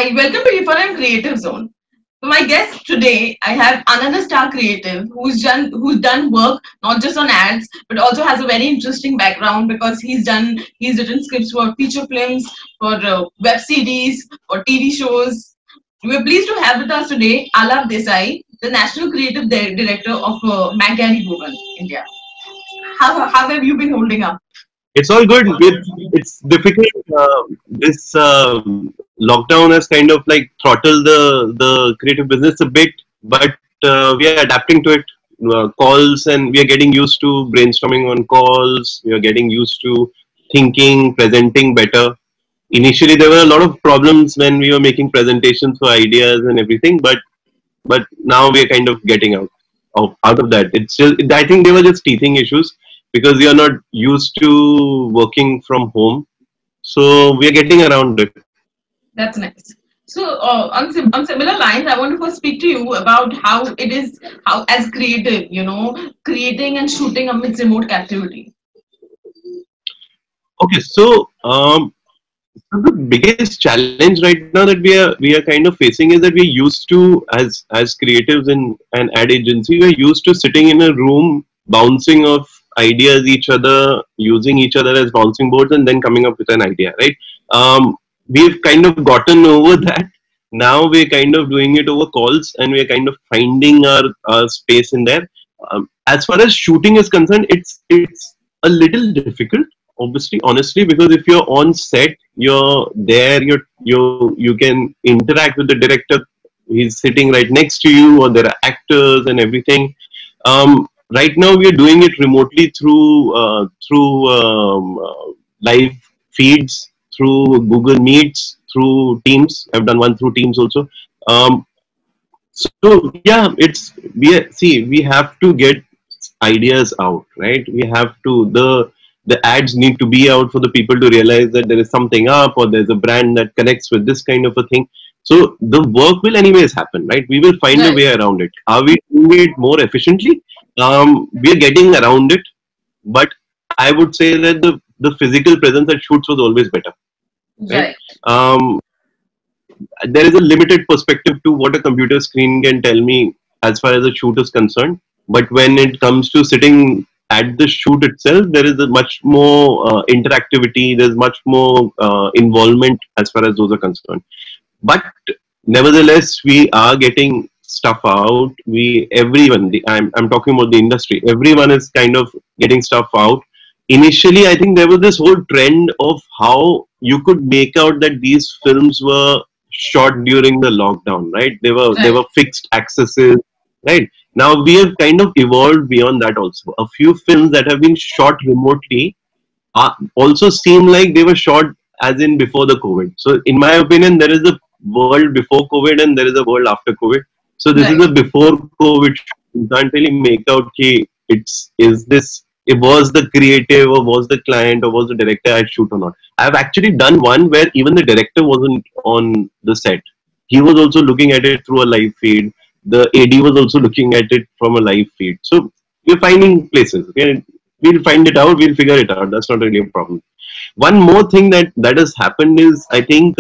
Hi, welcome to Refer Creative Zone. My guest today, I have Ananda Star Creative, who's done work not just on ads, but also has a very interesting background because he's written scripts for feature films, for web series, for TV shows. We're pleased to have with us today Alap Desai, the National Creative Director of McGarry Bhuvan, India. How have you been holding up? It's all good. It's difficult. This lockdown has kind of like throttled the creative business a bit, but we are adapting to it. Calls, and we are getting used to brainstorming on calls. We are getting used to thinking, presenting better. Initially, there were a lot of problems when we were making presentations for ideas and everything, but now we are kind of getting out of that. It's still, I think they were just teething issues because we are not used to working from home, so we are getting around it. That's nice. So, on similar lines, I want to first speak to you about how it is, how as creative, creating and shooting amidst remote captivity. Okay, so the biggest challenge right now that we are kind of facing is that we're used to, as creatives in an ad agency, we're used to sitting in a room, bouncing off ideas each other, using each other as bouncing boards, and then coming up with an idea, right? We've kind of gotten over that. Now we're kind of doing it over calls, and we're kind of finding our space in there. As far as shooting is concerned, it's a little difficult, obviously, honestly, because if you're on set, you're there, you can interact with the director. He's sitting right next to you, or there are actors and everything. Right now we are doing it remotely through live feeds, through Google Meets, through Teams. I've done one through Teams also. So yeah, we have to get ideas out, right? We have to, the ads need to be out for the people to realize that there is something up, or there's a brand that connects with this kind of a thing. So the work will anyways happen, right? We will find a Right, way around it. Are we doing it more efficiently? We are getting around it, but I would say that the physical presence at shoots was always better, right? right, um, there is a limited perspective to what a computer screen can tell me as far as the shoot is concerned. But when it comes to sitting at the shoot itself, there is a much more interactivity. There's much more involvement as far as those are concerned. But nevertheless, we are getting stuff out. I'm talking about the industry. Everyone is kind of getting stuff out. Initially, I think there was this whole trend of how you could make out that these films were shot during the lockdown, right? They right, were fixed accesses, right? Now we have kind of evolved beyond that also. A few films that have been shot remotely also seem like they were shot as in before the COVID. So in my opinion, there is a world before COVID and there is a world after COVID. So this is right. a before COVID. You can't really make out ki is this, it was the creative, or was the client, or was the director at shoot or not. I've actually done one where even the director wasn't on the set. He was also looking at it through a live feed. The AD was also looking at it from a live feed. So we're finding places. We'll find it out. We'll figure it out. That's not really a problem. One more thing that has happened is, I think,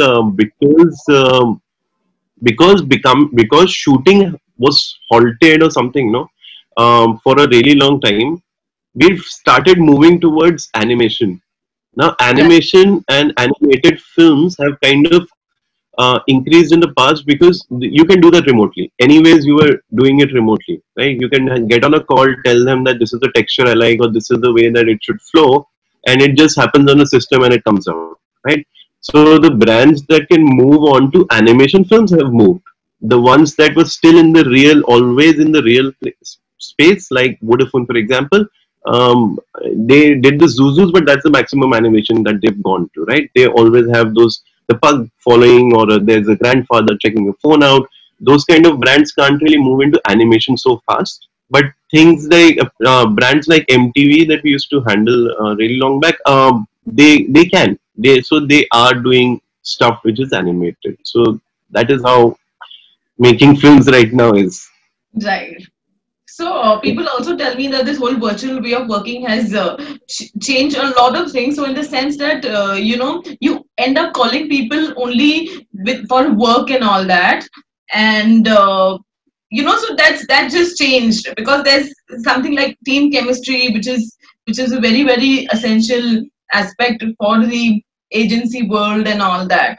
because shooting was halted or something, no, for a really long time, we've started moving towards animation. Now, Right. animation and animated films have kind of increased in the past because you can do that remotely. Anyways, you were doing it remotely, right? You can get on a call, tell them that this is the texture I like, or this is the way that it should flow, and it just happens on a system and it comes out, right? So the brands that can move on to animation films have moved. The ones that were still in the real, always in the real space, like Vodafone, for example, they did the Zuzus, but that's the maximum animation that they've gone to, right? They always have those, the pug following, or there's a grandfather checking a phone out. Those kind of brands can't really move into animation so fast. But things like brands like MTV that we used to handle really long back, they can. They are doing stuff which is animated. So that is how making films right now is. Right. So people also tell me that this whole virtual way of working has changed a lot of things. So in the sense that you end up calling people only for work and all that, and so that just changed because there's something like team chemistry, which is a very very essential aspect for the agency world and all that.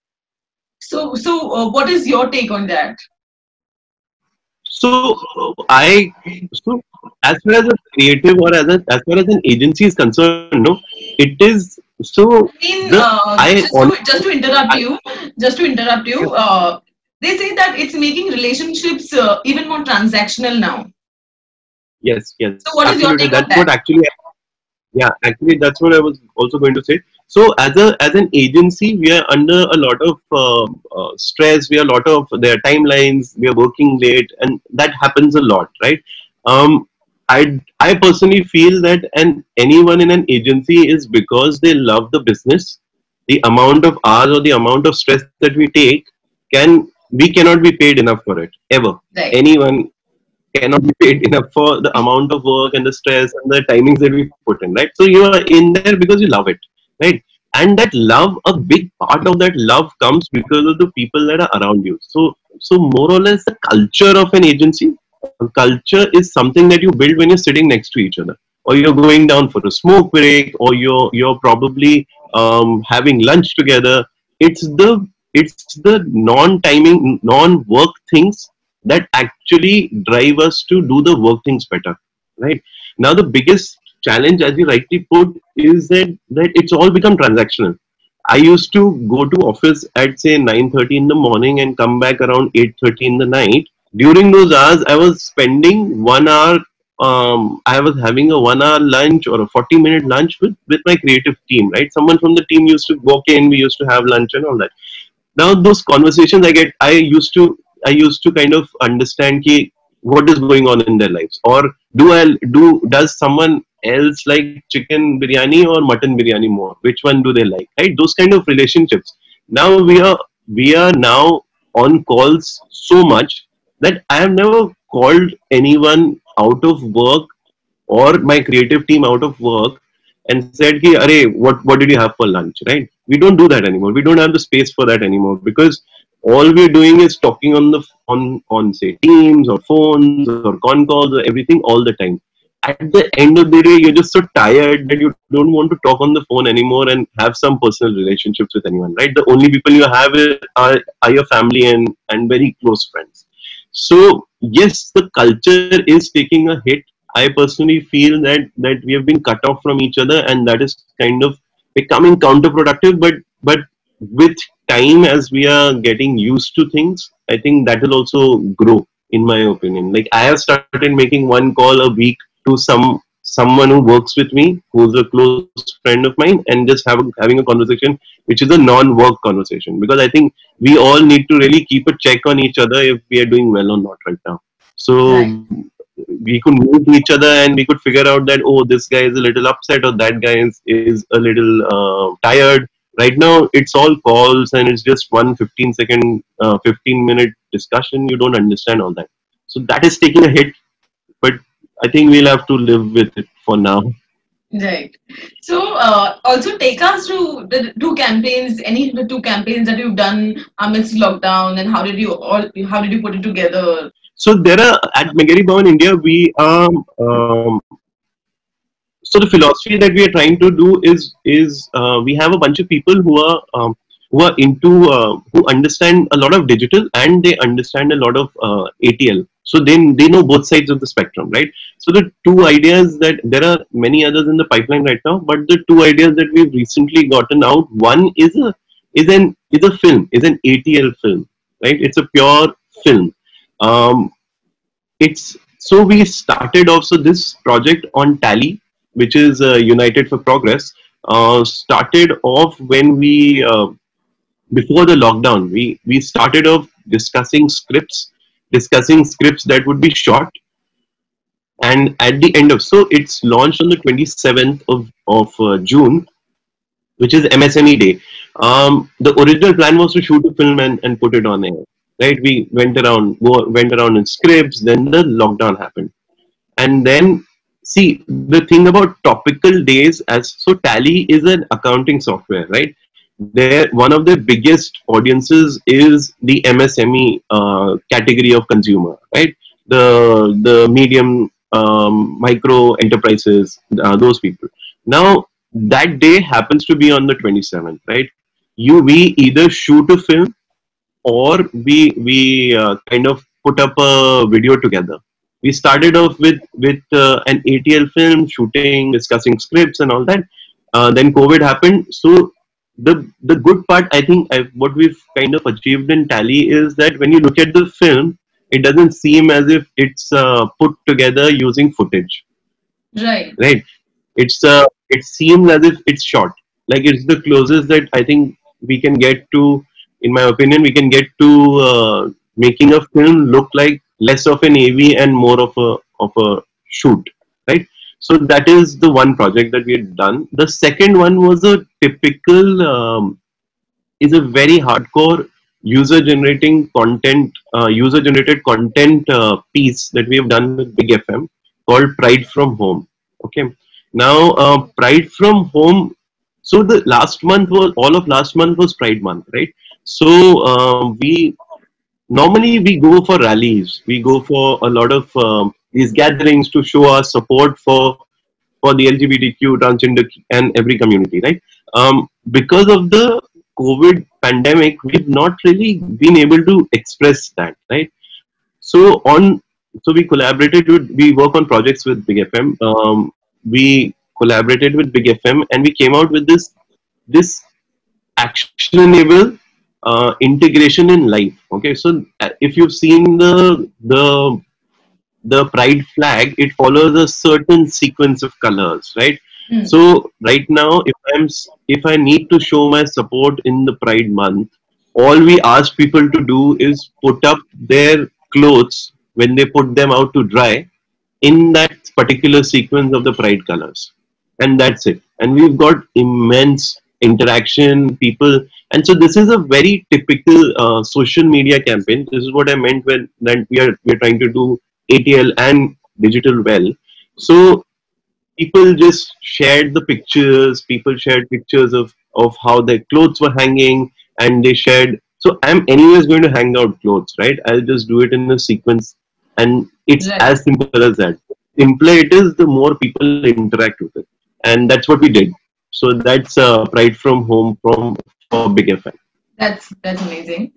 So what is your take on that? So so as far as a creative or as far as an agency is concerned, no, it is so Mean, the I just on to interrupt you. They say that it's making relationships even more transactional now. yes, yes, So, what is your absolutely. take on That's that? what actually. Yeah, actually, that's what I was also going to say. So, as an agency, we are under a lot of stress. We are a lot of their timelines. We are working late, and that happens a lot, right? Um, I personally feel that anyone in an agency is because they love the business. The amount of hours or the amount of stress that we take can we cannot be paid enough for it ever. Right. Anyone cannot be paid enough for the amount of work and the stress and the timings that we put in, right? So you are in there because you love it, right? And that love, a big part of that love comes because of the people that are around you. So more or less, the culture of an agency, culture is something that you build when you're sitting next to each other, or you're going down for a smoke break, or you're probably having lunch together. It's the non-timing, non-work things that actually drive us to do the work things better, right? Now the biggest challenge, as you rightly put, is that it's all become transactional. I used to go to office at say 9:30 in the morning and come back around 8:30 in the night. During those hours I was spending 1 hour, I was having a 1 hour lunch or a 40-minute lunch with my creative team, right? Someone from the team used to walk in, we used to have lunch and all that. Now those conversations I used to kind of understand ki, what is going on in their lives, or does someone else like chicken biryani or mutton biryani more, which one do they like, right? Those kind of relationships. Now we are now on calls so much that I have never called anyone out of work or my creative team out of work and said ki, "Arey, what did you have for lunch?" Right? We don't do that anymore. We don't have the space for that anymore because all we're doing is talking on say Teams or phones or con calls or everything all the time. At the end of the day, you're just so tired that you don't want to talk on the phone anymore and have some personal relationships with anyone. Right? The only people you have are your family and very close friends. So yes, the culture is taking a hit. I personally feel that we have been cut off from each other, and that is kind of becoming counterproductive. But with time, as we are getting used to things, I think that will also grow. In my opinion, like I have started making one call a week to someone who works with me, who's a close friend of mine, and just having a conversation which is a non-work conversation, because I think we all need to really keep a check on each other if we are doing well or not right now. Right. So we could meet each other and we could figure out that, oh, this guy is a little upset or that guy is a little tired. Right now it's all calls and it's just one 15-second 15-minute discussion. You don't understand all that, so that is taking a hit, but I think we'll have to live with it for now. Right. So, also take us through the two campaigns. Any of the two campaigns that you've done amidst lockdown, and how did you put it together? So there are at Megari Bhavan India, we so the philosophy that we are trying to do is we have a bunch of people who are into who understand a lot of digital and they understand a lot of ATL. So they know both sides of the spectrum, right? So the two ideas, that there are many others in the pipeline right now, but the two ideas that we've recently gotten out, one is a film, is an ATL film, right? It's a pure film. Um, it's so we started off, so this project on Tally, which is United for Progress, started off when we before the lockdown. We started off discussing scripts that would be short, and at the end of, so it's launched on the 27th of June, which is MSME Day. The original plan was to shoot a film and put it on air. Right? We went around in scripts. Then the lockdown happened. And then see the thing about topical days, as so Tally is an accounting software, right? There, one of the biggest audiences is the MSME category of consumer, right? The medium, micro enterprises, those people. Now that day happens to be on the 27th, right? We either shoot a film, or we kind of put up a video together. We started off with an ATL film, shooting, discussing scripts and all that. Then COVID happened. So the good part, I think, what we've kind of achieved in Tally is that when you look at the film, it doesn't seem as if it's put together using footage, Right. right? It seems as if it's short. Like, it's the closest that I think we can get to, in my opinion, we can get to making a film look like less of an AV and more of a shoot, right? So that is the one project that we had done. The second one was a typical, is a very hardcore user generated content piece that we have done with Big FM, called Pride from Home. Okay. Now, Pride from Home. So the last month was, all of last month was Pride month, right? So we normally we go for rallies, we go for a lot of these gatherings to show our support for the LGBTQ, transgender, and every community, right? Because of the COVID pandemic, we've not really been able to express that, right? So on, so we collaborated with, we work on projects with Big FM. We collaborated with Big FM, and we came out with this actionable integration in life. Okay, so if you've seen the pride flag, it follows a certain sequence of colors, right? Hmm. So right now, if I need to show my support in the Pride month, all we ask people to do is put up their clothes when they put them out to dry in that particular sequence of the Pride colors, and that's it. And we've got immense interaction, people, and so this is a very typical social media campaign. This is what I meant when that we're trying to do ATL and digital well. So people just shared the pictures. People shared pictures of how their clothes were hanging, and they shared. So I'm anyways going to hang out clothes, right? I'll just do it in a sequence, and it's Right. as simple as that. The simpler it is, the more people interact with it, and that's what we did. So that's Pride from Home from for Big FM. That's amazing.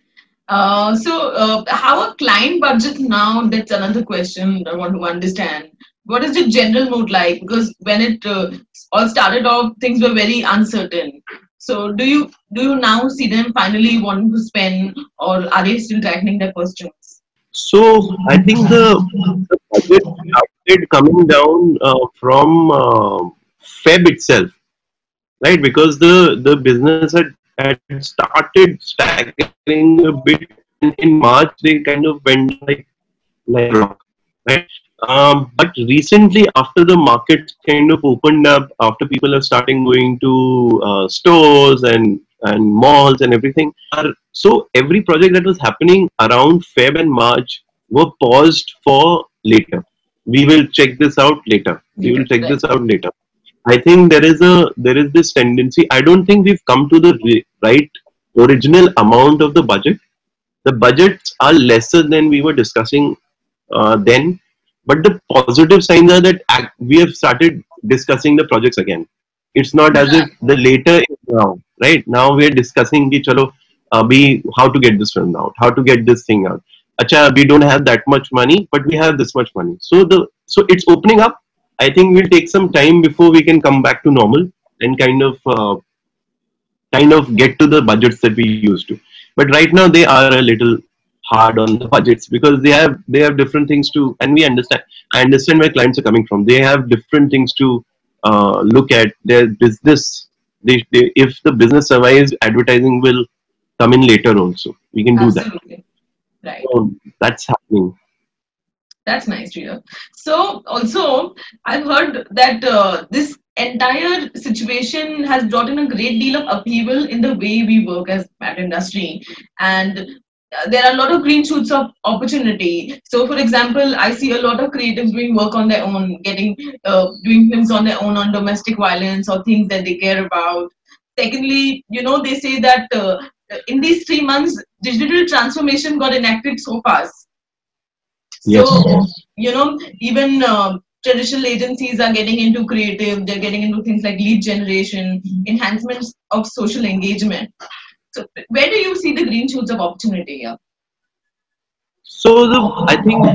How a client budget now? That's another question I want to understand. What is the general mood like? Because when it all started off, things were very uncertain. So do you now see them finally wanting to spend, or are they still tightening their purse strings? So I think the budget started coming down from Feb itself, right? Because the business had started staggering a bit, and in March they kind of went like rock, right? But recently, after the market kind of opened up, after people are starting going to stores and malls and everything, so every project that was happening around Feb and March were paused for later. We will check this out later. We will check Right. this out later. I think there is this tendency. I don't think we've come to the right original amount of the budget. The budgets are lesser than we were discussing then, but the positive signs are that we have started discussing the projects again. It's not as if Right. the later is now, right? Now we are discussing ki, chalo, how to get this film out, how to get this thing out. Acha, we don't have that much money, but we have this much money. So it's opening up. I think we'll take some time before we can come back to normal and kind of get to the budgets that we used to. But right now they are a little hard on the budgets because they have different things to, and we understand. I understand where clients are coming from. They have different things to look at. Their business, if the business survives, advertising will come in later also. We can do that. Absolutely. Right. So that's happening. That's nice to hear. So, also, I've heard that this entire situation has brought in a great deal of upheaval in the way we work as ad industry, and there are a lot of green shoots of opportunity. So, for example, I see a lot of creatives doing work on their own, doing films on their own on domestic violence or things that they care about. Secondly, they say that in these 3 months, digital transformation got enacted so fast. Yes. So, even traditional agencies are getting into creative, they're getting into things like lead generation, enhancements of social engagement. So, where do you see the green shoots of opportunity here? So I think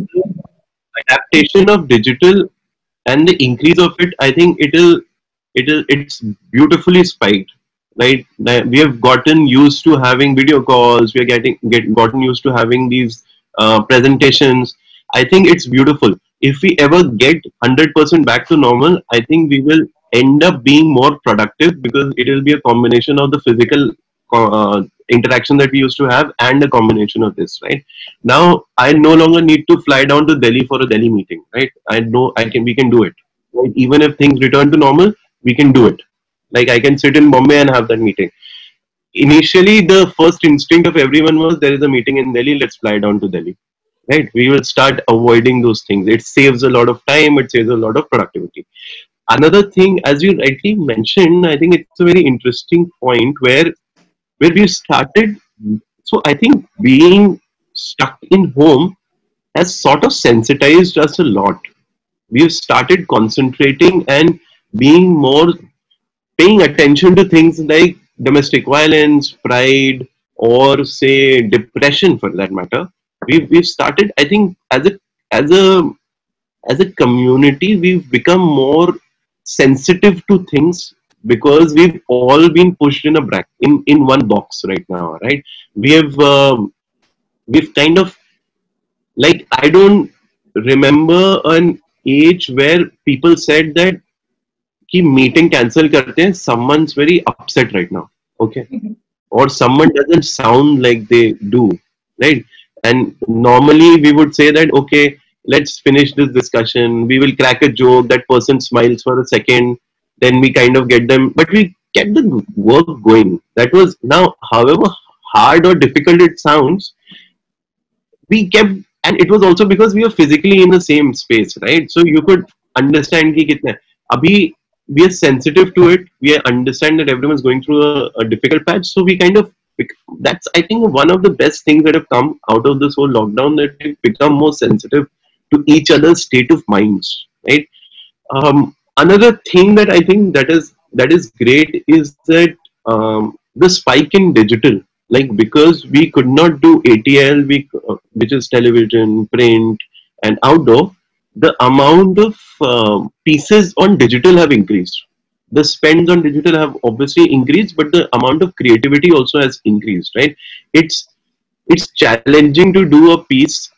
adaptation of digital and the increase of it, I think it's beautifully spiked. Right, we have gotten used to having video calls. We are gotten used to having these presentations. I think it's beautiful. If we ever get 100% back to normal, I think we will end up being more productive because it will be a combination of the physical interaction that we used to have and a combination of this. Right now, I no longer need to fly down to Delhi for a Delhi meeting. Right, I know we can do it. Right? Even if things return to normal, we can do it. Like I can sit in Bombay and have that meeting. Initially, the first instinct of everyone was there is a meeting in Delhi, let's fly down to Delhi. Right? We will start avoiding those things. It saves a lot of time, it saves a lot of productivity. Another thing, as you rightly mentioned, I think it's a very interesting point where we started. So I think being stuck in home has sort of sensitized us a lot. We've started concentrating and being more paying attention to things like domestic violence, pride, or say depression for that matter. We've started, I think, as a as a community, we've become more sensitive to things because we've all been pushed in one box right now, right? We have we've kind of like I don't remember an age where people said that कि meeting cancel करते हैं someone's very upset right now, okay, or someone doesn't sound like they do, right? And normally we would say that okay, let's finish this discussion, we will crack a joke, that person smiles for a second, then we kind of get them, but we kept the work going. That was, now however hard or difficult it sounds, we kept, and it was also because we were physically in the same space, right? So you could understand ki kitna abhi we are sensitive to it, we understand that everyone's going through a difficult patch, so we kind of, that's I think one of the best things that have come out of this whole lockdown, that we've become more sensitive to each other's state of minds, right? Another thing that I think that is great is that the spike in digital, like because we could not do ATL, which is television, print, and outdoor, the amount of pieces on digital have increased. The spends on digital have obviously increased, but the amount of creativity also has increased, right? It's it's challenging to do a piece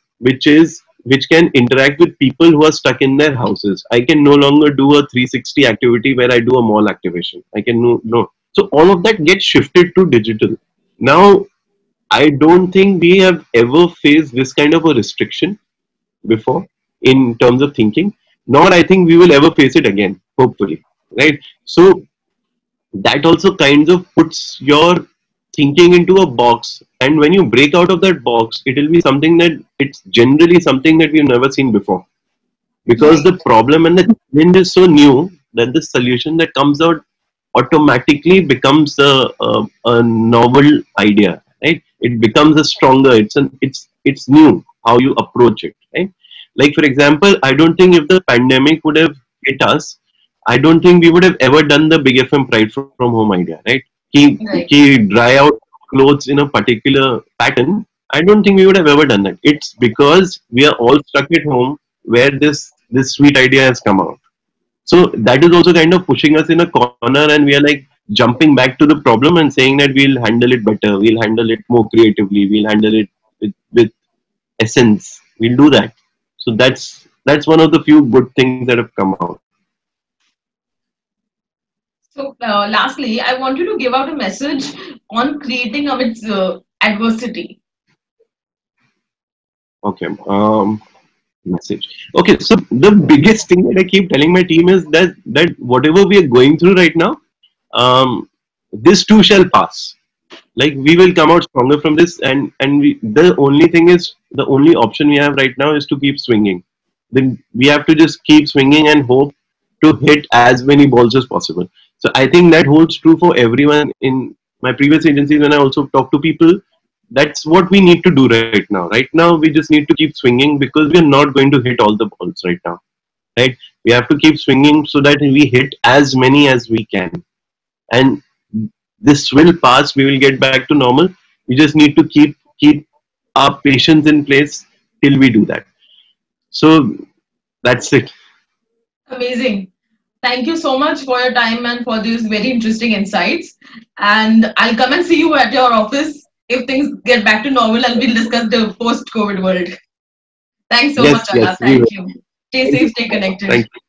which can interact with people who are stuck in their houses. I can no longer do a 360 activity where I do a mall activation. I can no. So all of that gets shifted to digital. Now I don't think we have ever faced this kind of a restriction before in terms of thinking, nor I think we will ever face it again, hopefully. Right? So that also kind of puts your thinking into a box, and when you break out of that box, it will be something that it's generally something that we've never seen before, because the Right. problem and the challenge is so new that the solution that comes out automatically becomes a novel idea, right? It becomes a stronger, it's new how you approach it, right? Like for example, I don't think if the pandemic would have hit us, I don't think we would have ever done the Big FM Pride from Home idea, right? Right. Ki dry out clothes in a particular pattern. I don't think we would have ever done that. It's because we are all stuck at home where this sweet idea has come out. So that is also kind of pushing us in a corner, and we are like jumping back to the problem and saying that we'll handle it better, we'll handle it more creatively, we'll handle it with essence. We'll do that. So that's one of the few good things that have come out. So, lastly, I want you to give out a message on creating amidst adversity. Okay. Message. Okay, so the biggest thing that I keep telling my team is that whatever we are going through right now, this too shall pass. like we will come out stronger from this, and the only thing is, the only option we have right now is to keep swinging. Then we have to just keep swinging and hope to hit as many balls as possible. So I think that holds true for everyone. In my previous agencies, when I also talk to people, that's what we need to do right now. Right now we just need to keep swinging, because we are not going to hit all the balls right now, right? We have to keep swinging so that we hit as many as we can, and this will pass. We will get back to normal. We just need to keep our patience in place till we do that. So that's it. Amazing. Thank you so much for your time and for these very interesting insights. And I'll come and see you at your office if things get back to normal, and we'll discuss the post-COVID world. Thanks so much, Yes, Anna. yes, we Thank will. you. Stay Thank safe, you. stay connected. Thank you.